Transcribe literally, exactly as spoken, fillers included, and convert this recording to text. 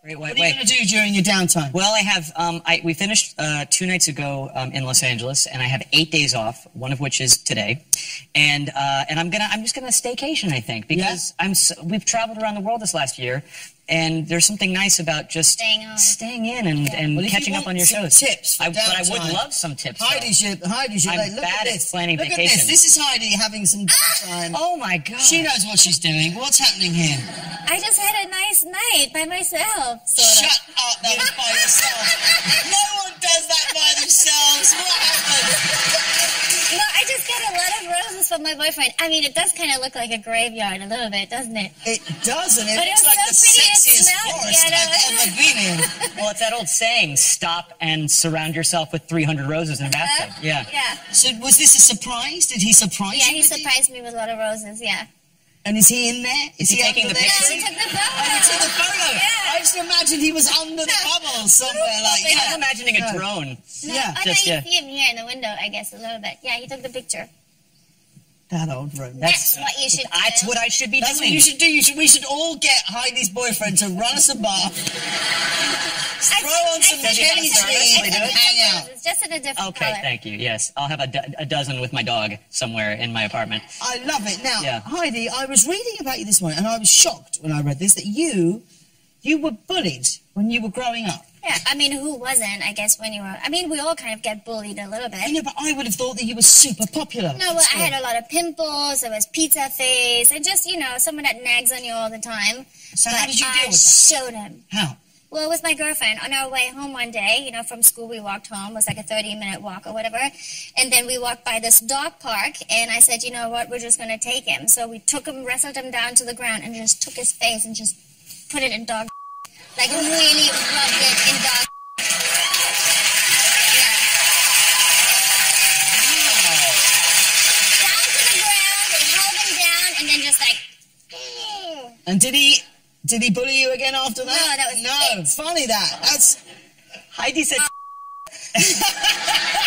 Wait, wait, what are you going to do during your downtime? Well, I have, um, I, we finished uh, two nights ago um, in Los Angeles, and I have eight days off, one of which is today. And uh, and I'm gonna, I'm just gonna staycation, I think, because yeah. I'm. So, we've traveled around the world this last year, and there's something nice about just staying, on. staying in and, yeah. and well, catching up on your shows. Tips, I, but I would love some tips. Heidi's your, Heidi's your. I'm like, look bad at at this. planning look vacations. At this. This is Heidi having some time. Oh my God! She knows what she's doing. What's happening here? I just had a nice night by myself. Sort Shut of. up! That was by yourself. No one does that by themselves. What happened? No, I just got a lot of roses from my boyfriend. I mean, it does kind of look like a graveyard a little bit, doesn't it? It does, and it but looks it like so the pretty. sexiest It forest yeah, no. I've ever been in. Well, it's that old saying: stop and surround yourself with three hundred roses in a bathtub. Uh, Yeah. Yeah. So, was this a surprise? Did he surprise yeah, you? Yeah, he surprised me with a lot of roses. Yeah. And is he in there? Is, is he, he taking the picture? Yeah, he took the photo. Oh, he took the photo. Yeah. I just imagined he was under the bubble somewhere. Like, yeah. I'm imagining a drone. No, yeah. I Just, thought you yeah. see him here in the window, I guess, a little bit. Yeah, he took the picture. That old room. That's, That's what you should do. That's what I should be That's doing. what you should do. You should, we should all get Heidi's boyfriend to run us a bath, throw on some Kenny G, and hang out. It's just in a different Okay, color. thank you. Yes, I'll have a, do a dozen with my dog somewhere in my apartment. I love it. Now, yeah. Heidi, I was reading about you this morning, and I was shocked when I read this, that you, you were bullied when you were growing up. Yeah, I mean, who wasn't, I guess, when you were... I mean, we all kind of get bullied a little bit. I know, but I would have thought that you were super popular. No, well, I had a lot of pimples, there was pizza face, and just, you know, someone that nags on you all the time. So but how did you deal I with that? showed him. How? Well, with my girlfriend, on our way home one day, you know, from school, we walked home. It was like a thirty-minute walk or whatever. And then we walked by this dog park, and I said, you know what, we're just going to take him. So we took him, wrestled him down to the ground, and just took his face and just put it in dog like really rubbed it in dog yeah. Wow. Down to the ground, and held him down, and then just like... And did he... Did he bully you again after that? No, that was No, it. funny that. That's... Heidi said...